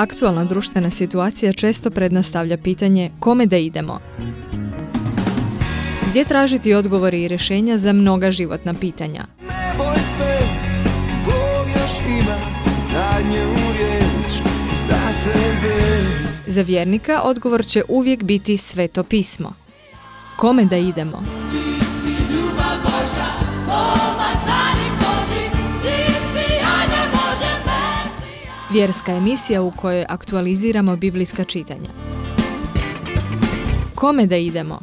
Aktualna društvena situacija često pred nas stavlja pitanje kome da idemo. Gdje tražiti odgovore i rješenja za mnoga životna pitanja? Ne boj se, Bog još ima zadnju riječ za tebe. Za vjernika odgovor će uvijek biti Sveto pismo. Kome da idemo? Vjerska emisija u kojoj aktualiziramo biblijska čitanja. Kome da idemo?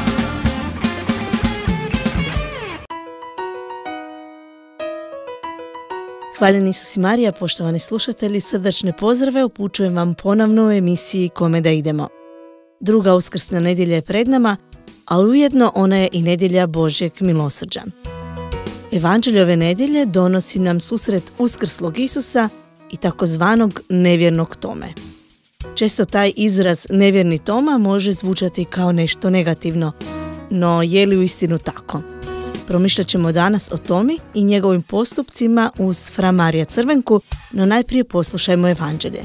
Hvaljeni Isus i Marija, poštovani slušatelji, srdačne pozdrave upućujem vam ponovno u emisiji Kome da idemo. Druga uskrsna nedjelja je pred nama, a ujedno ona je i nedjelja Božjeg milosrđa. Evanđelje ove nedjelje donosi nam susret uskrslog Isusa i takozvanog nevjernog Tome. Često taj izraz nevjerni Toma može zvučati kao nešto negativno, no je li uistinu tako? Promišljat ćemo danas o Tomi i njegovim postupcima uz fra Marija Crvenku, no najprije poslušajmo Evanđelje.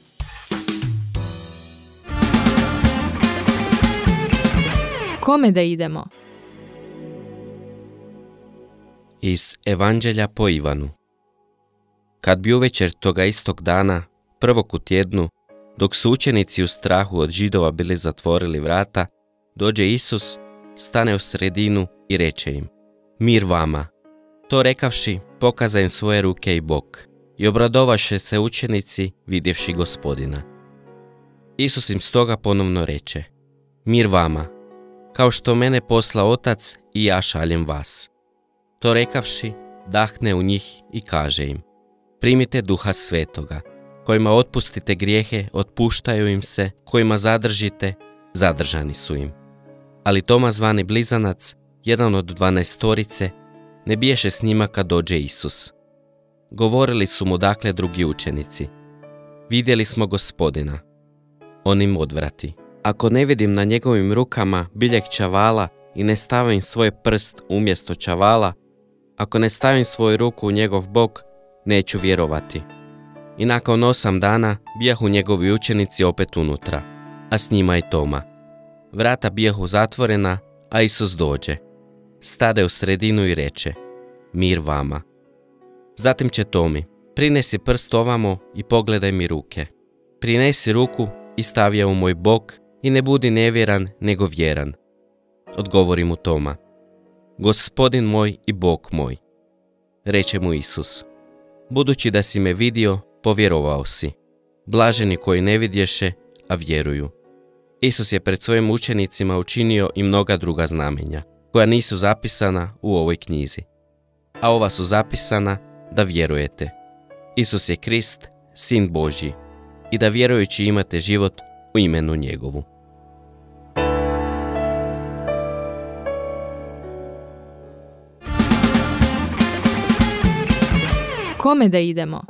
Kome da idemo? Iz Evanđelja po Ivanu. Kad bi uvečer toga istog dana, prvog u tjednu, dok su učenici u strahu od Židova bili zatvorili vrata, dođe Isus, stane u sredinu i reče im: Mir vama. To rekavši, pokaza im svoje ruke i bok, i obradovaše se učenici vidjevši Gospodina. Isus im stoga ponovno reče: Mir vama. Kao što mene posla Otac, i ja šaljem vas. To rekavši, dahne u njih i kaže im: Primite Duha Svetoga. Kojima otpustite grijehe, otpuštaju im se, kojima zadržite, zadržani su im. Ali Toma zvani Blizanac, jedan od 12-torice, ne biješe s njima kad dođe Isus. Govorili su mu dakle drugi učenici: Vidjeli smo Gospodina. On im odvrati: Ako ne vidim na njegovim rukama biljeg čavala i ne stavim svoj prst umjesto čavala, ako ne stavim svoju ruku u njegov bok, neću vjerovati. I nakon 8 dana bijahu njegovi učenici opet unutra, a s njima i Toma. Vrata bijahu zatvorena, a Isus dođe. Stade u sredinu i reče: Mir vama. Zatim će Tomi: Prinesi prst ovamo i pogledaj mi ruke. Prinesi ruku i stavi je u moj bok i ne budi nevjeran nego vjeran. Odgovori mu Toma: Gospodin moj i Bog moj. Reče mu Isus: Budući da si me vidio, povjerovao si. Blaženi koji ne vidješe, a vjeruju. Isus je pred svojim učenicima učinio i mnoga druga znamenja, koja nisu zapisana u ovoj knjizi. A ova su zapisana da vjerujete: Isus je Krist, Sin Božji, i da vjerujući imate život u imenu njegovu. Kome da idemo?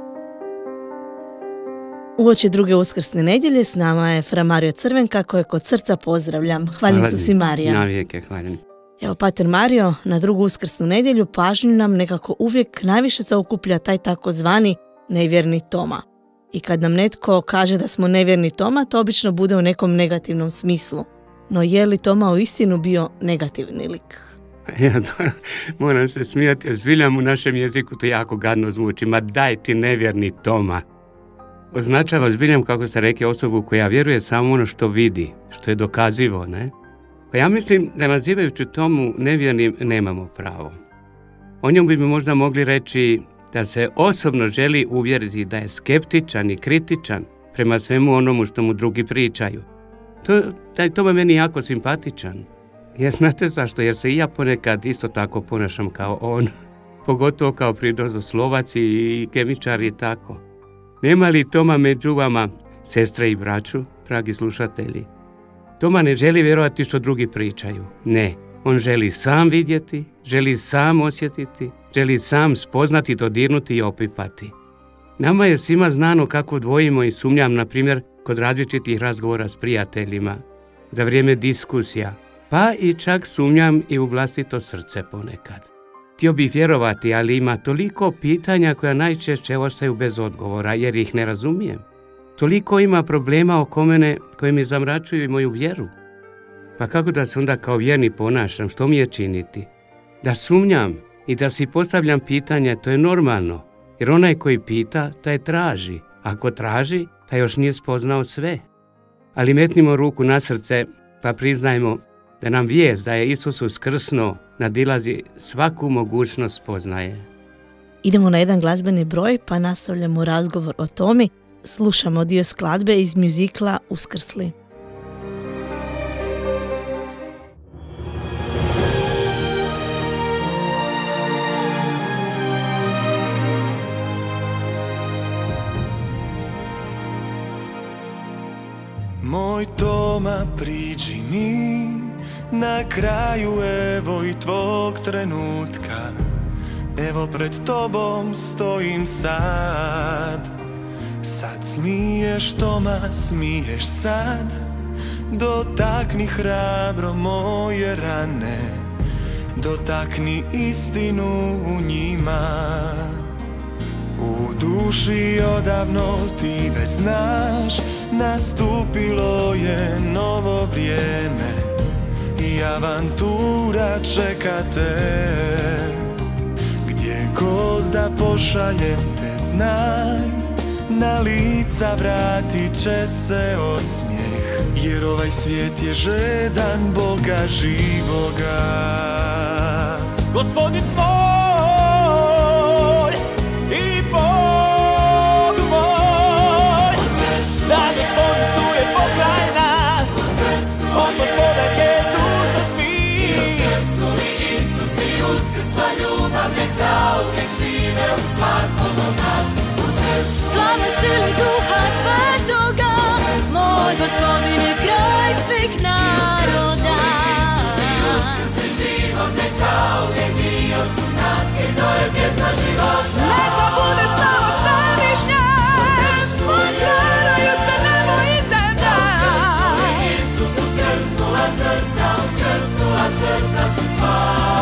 Uoči druge uskrsne nedjelje s nama je fra Mario Crvenka, koje kod srca pozdravljam. Hvaljeni Isus i Marija. Na vijeke, hvaljeni. Evo, pater Mario, na drugu uskrsnu nedjelju pažnju nam nekako uvijek najviše zaokuplja taj takozvani nevjerni Toma. I kad nam netko kaže da smo nevjerni Toma, to obično bude u nekom negativnom smislu. No je li Toma uistinu bio negativni lik? Ja moram se smijati, jer zbiljam u našem jeziku to jako gadno zvuči. Ma daj ti nevjerni Toma. Označava zbiljam, kako ste rekli, osobu koja vjeruje samo ono što vidi, što je dokazivo, ne? Pa ja mislim da nazivajući Tomu nevjernim nemamo pravo. O njemu bi možda mogli reći da se osobno želi uvjeriti da je skeptičan i kritičan prema svemu onomu što mu drugi pričaju. Taj Toma meni jako simpatičan. Jer znate zašto? Jer se i ja ponekad isto tako ponašam kao on. Pogotovo kao prirodoslovac i kemičar i tako. Nema li Toma među vama, sestre i braću, dragi slušatelji? Toma ne želi vjerovati što drugi pričaju. Ne, on želi sam vidjeti, želi sam osjetiti, želi sam spoznati, dodirnuti i opipati. Nama je svima znano kako dvojimo i sumnjam, na primjer, kod različitih razgovora s prijateljima, za vrijeme diskusija, pa i čak sumnjam i u vlastito srce ponekad. Htio bih vjerovati, ali ima toliko pitanja koja najčešće ostaju bez odgovora jer ih ne razumijem. Toliko ima problema oko mene koji mi zamračuju i moju vjeru. Pa kako da se onda kao vjerni ponašam, što mi je činiti? Da sumnjam i da si postavljam pitanje, to je normalno, jer onaj koji pita, taj traži. Ako traži, taj još nije spoznao sve. Ali metnimo ruku na srce, pa priznajmo da nam vijest da je Isus uskrsnuo nadilazi svaku mogućnost spoznaje. Idemo na jedan glazbeni broj, pa nastavljamo razgovor o Tomi. Slušamo dio skladbe iz mjuzikla Uskrsli. Moj Toma, priđi mi, na kraju evo i tvog trenutka. Evo pred tobom stojim sad. Sad smiješ Toma, smiješ sad. Dotakni hrabro moje rane, dotakni istinu u njima. U duši odavno ti već znaš, nastupilo je novo vrijeme i avantura čeka te. Gdje god da pošaljem te znaj, na lica vratit će se osmijeh, jer ovaj svijet je žedan Boga živoga. Gospodin tvoj i Bog moj, da Gospodin tu je pokraj nas, on Gospodar je duša svih. Uskrsnuli Isus i uskrsla ljubav, nek zauvijek žive u svakom od nas. Slava sili Duha Svetoga, moj Gospodin je kraj svih naroda. Uskrsli život, nek zauvijek dio su nas, jer to je pjesma života. Neka bude slava svevišnja, otvaraju se nebo i zemlja. Isus uskrsnula srca su sva.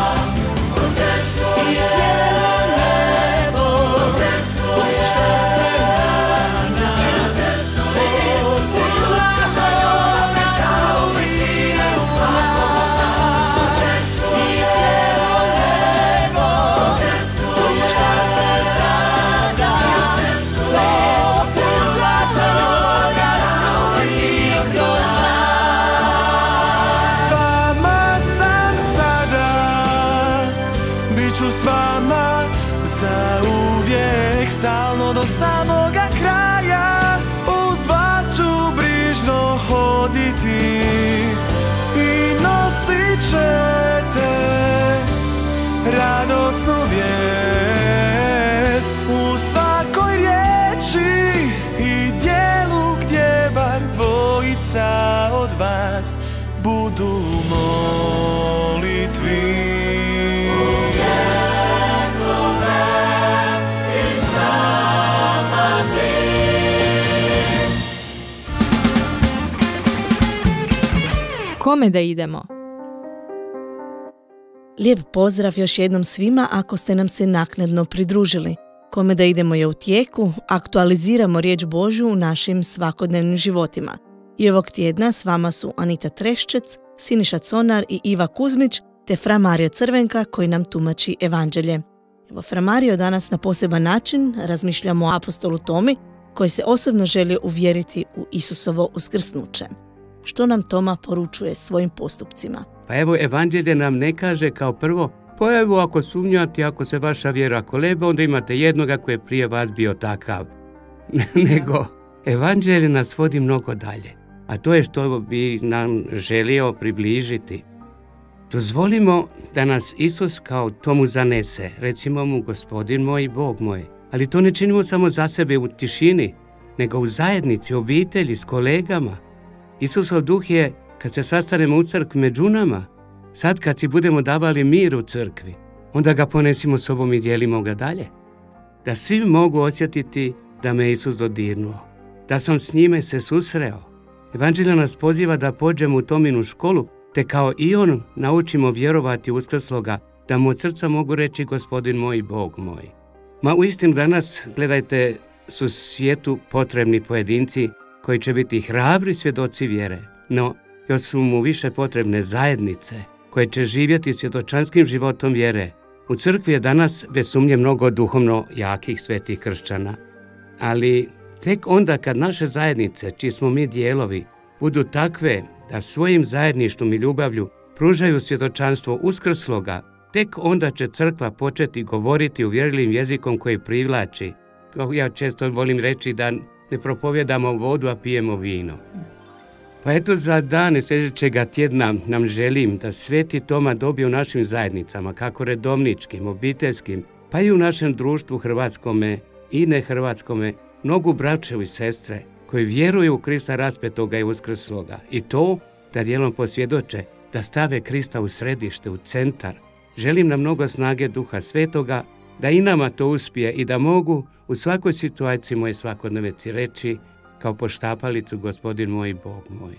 I cijelo nebo spušta se na nas. Uskrsnula rastruje u nas. I cijelo nebo spušta se sada. Uskrsnula rastruje kroz nas. S vama sam sada, bit ću s vama zauvijek, stalno do samoga kraja. Uz vas ću brižno hoditi i nosit ćete radosnu vijest u svakoj riječi i dijelu gdje bar dvojica od vas budu u molitvi. Kome da idemo? Lijep pozdrav još jednom svima ako ste nam se naknadno pridružili. Kome da idemo je u tijeku, aktualiziramo riječ Božju u našim svakodnevnim životima. I ovog tjedna s vama su Anita Treščec, Siniša Conar i Iva Kuzmić, te Fra Mario Crvenka koji nam tumači evanđelje. Evo, Fra Mario, danas na poseban način razmišljamo o apostolu Tomi koji se osobno želi uvjeriti u Isusovo uskrsnuće. Što nam Toma poručuje svojim postupcima? Pa evo, evanđelje nam ne kaže kao prvo, pa evo ako sumnjate, ako se vaša vjera koleba, onda imate jednoga koji je prije vas bio takav. Nego, evanđelje nas vodi mnogo dalje, a to je što bi nam želio približiti. Dozvolimo da nas Isus kao Tomu zanese, recimo mu Gospodin moj i Bog moj, ali to ne činimo samo za sebe u tišini, nego u zajednici, obitelji, s kolegama. Isusov duh je kad se sastanemo u crkvi među nama. Sad kad si budemo davali mir u crkvi, onda ga ponesimo sobom i dijelimo ga dalje. Da svi mogu osjetiti da me Isus dodirnuo, da sam s njime se susreo. Evanđelje nas poziva da pođemo u Tominu školu, te kao i on naučimo vjerovati u uskrsloga, da mu od srca mogu reći Gospodin moj i Bog moj. Ma uistinu danas, gledajte, su svijetu potrebni pojedinci koji će biti hrabri svjedoci vjere, no još su mu više potrebne zajednice koje će živjeti svjedočanskim životom vjere. U crkvi je danas bez sumnje mnogo duhovno jakih svetih kršćana, ali tek onda kad naše zajednice, čiji smo mi dijelovi, budu takve da svojim zajedništvom i ljubavlju pružaju svjedočanstvo uskrsloga, tek onda će crkva početi govoriti uvjerljivim jezikom koji privlači. Kao ja često volim reći da ne propovjedamo vodu, a pijemo vino. Pa eto, za dane sljedećega tjedna nam želim da Sveti Toma dobije u našim zajednicama, kako redovničkim, obiteljskim, pa i u našem društvu hrvatskome i nehrvatskome, mnogu braćevu i sestre koji vjeruju u Krista raspetoga i uskrsloga. I to da dijelom posvjedoče, da stave Krista u središte, u centar. Želim nam mnogo snage Duha Svetoga, da i nama to uspije i da mogu u svakoj situaciji moje svakodnevnici reći kao poštapalicu Gospodin moj i Bog moj.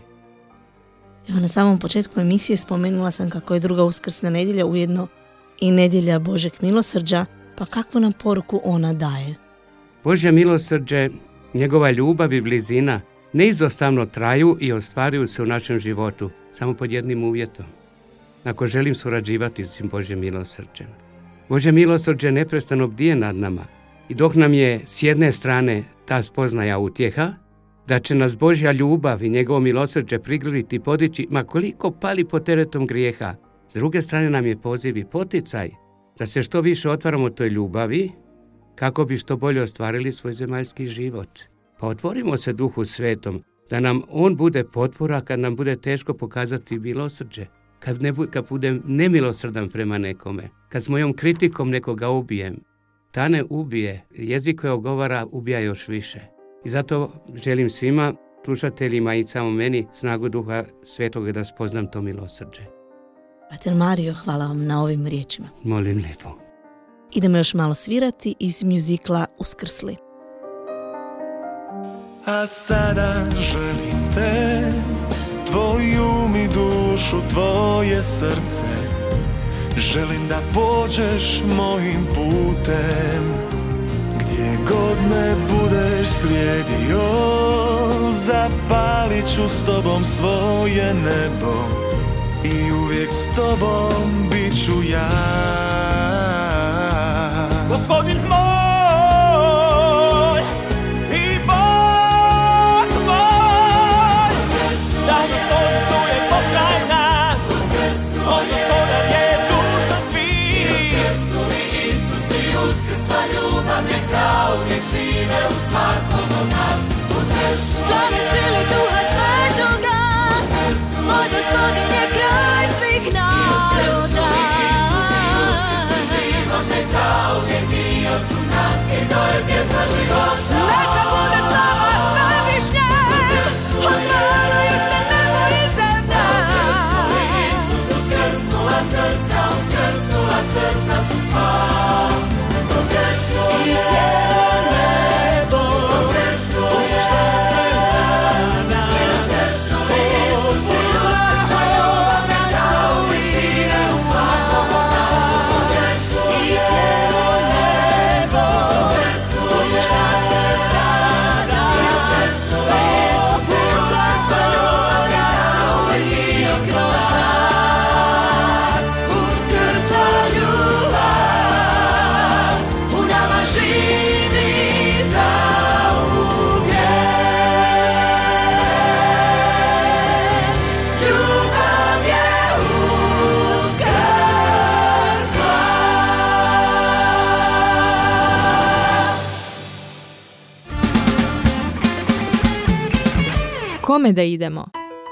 Evo, na samom početku emisije spomenula sam kako je druga uskrsna nedjelja ujedno i nedjelja Božeg milosrđa, pa kakvu nam poruku ona daje? Božje milosrđe, njegova ljubav i blizina neizostavno traju i ostvaruju se u našem životu, samo pod jednim uvjetom. Ako želim surađivati s tim Božjim milosrđem. Božje milosrđe neprestano bdije nad nama i dok nam je s jedne strane ta spoznaja utjeha, da će nas Božja ljubav i njegovo milosrđe prigrliti i podići, ma koliko pali pod teretom grijeha, s druge strane nam je poziv i poticaj da se što više otvaramo toj ljubavi kako bi što bolje ostvarili svoj zemaljski život. Pa otvorimo se Duhu Svetom, da nam on bude potpora kad nam bude teško pokazati milosrđe, kad budem nemilosrdan prema nekome, kad s mojom kritikom nekoga ubijem. Ta ne ubije, jezik koji ogovara ubija još više. I zato želim svima, slušateljima i samo meni, snagu Duha Svetoga da spoznam to milosrđe. Pater Mario, hvala vam na ovim riječima. Molim lijepo. Idemo još malo svirati iz mjuzikla Uskrsli. A sada želim te, tvoju mi dušu, tvoje srce. Želim da pođeš mojim putem, gdje god me budeš slijedio. Zapalit ću s tobom svoje nebo i uvijek s tobom bit ću ja. Gospodin moj i Bog moj, da Gospodin tu je pokraj nas, on Gospodar je duša svih. Isus i uskrsla ljubav nek zauvijek žive u svakom od nas. Slave sili Duha Svetoga, moj Gospodin je kraj svih naroda. Zauvijek dio su nas, i to je pjesma života. Neka bude slava svevišnjem, otvaraju se nebo i zemlja. Isus uskrsnula srca su sva. I cijelo nebo, spušta se na nas. Isus uskrsnula nas, i u svakom od nas. I cijelo nebo spušta se sada. Isus uskrsnula nas, i kroz nas uskrsla ljubav u nama živi zauvijek. Ljubav je uskrsla. Kome da idemo?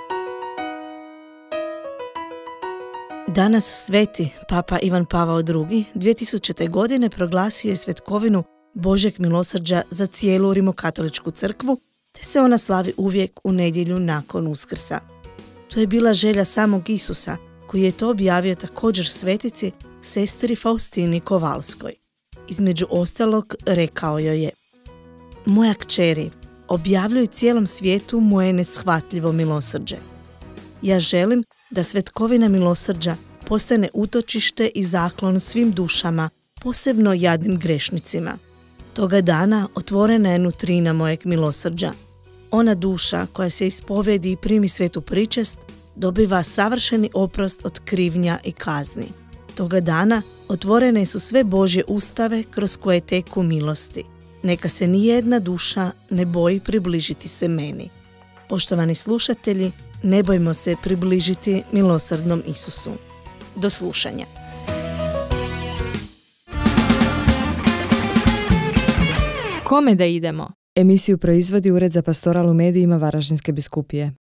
Danas sveti Papa Ivan Pavao II. 2000. godine proglasio je svetkovinu Božeg milosrđa za cijelu rimokatoličku crkvu, te se ona slavi uvijek u nedjelju nakon Uskrsa. To je bila želja samog Isusa, koji je to objavio također svetici sestri Faustini Kovalskoj. Između ostalog rekao joj je: Moja kćeri, objavljuj cijelom svijetu moje neshvatljivo milosrđe. Ja želim da svetkovina milosrđa postane utočište i zaklon svim dušama, posebno jadnim grešnicima. Toga dana otvorena je nutrina mojeg milosrđa. Ona duša koja se ispovjedi i primi svetu pričest dobiva savršeni oprost od krivnja i kazni. Toga dana otvorene su sve Božje ustave kroz koje teku milosti. Neka se nijedna duša ne boji približiti se meni. Poštovani slušatelji, ne bojmo se približiti milosrdnom Isusu. Do slušanja. Kome da idemo? Emisiju proizvodi Ured za pastoral u medijima Varaždinske biskupije.